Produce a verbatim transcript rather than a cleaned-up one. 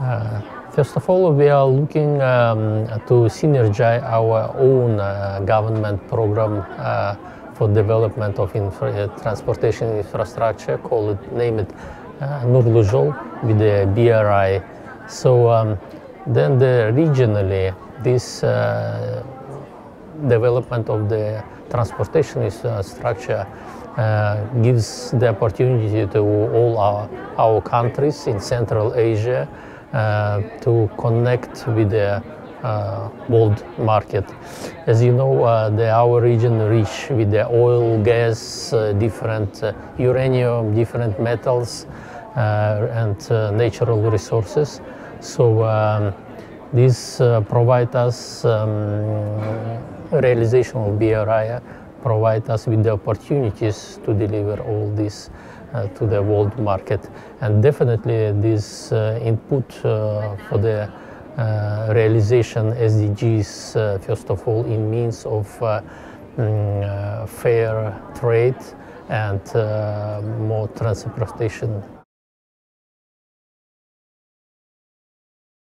Uh, first of all, we are looking um, to synergize our own uh, government program uh, for development of infra transportation infrastructure, call it, name it uh, Nurly Zhol, with the B R I. So um, then the regionally, this uh, development of the transportation infrastructure uh, gives the opportunity to all our, our countries in Central Asia uh, to connect with the uh, world market. As you know, uh, the, our region rich with the oil, gas, uh, different uh, uranium, different metals uh, and uh, natural resources. So um, this uh, provide us um, realization of B R I, provide us with the opportunities to deliver all this uh, to the world market. And definitely this uh, input uh, for the uh, realization S D Gs, uh, first of all, in means of uh, mm, uh, fair trade and uh, more transportation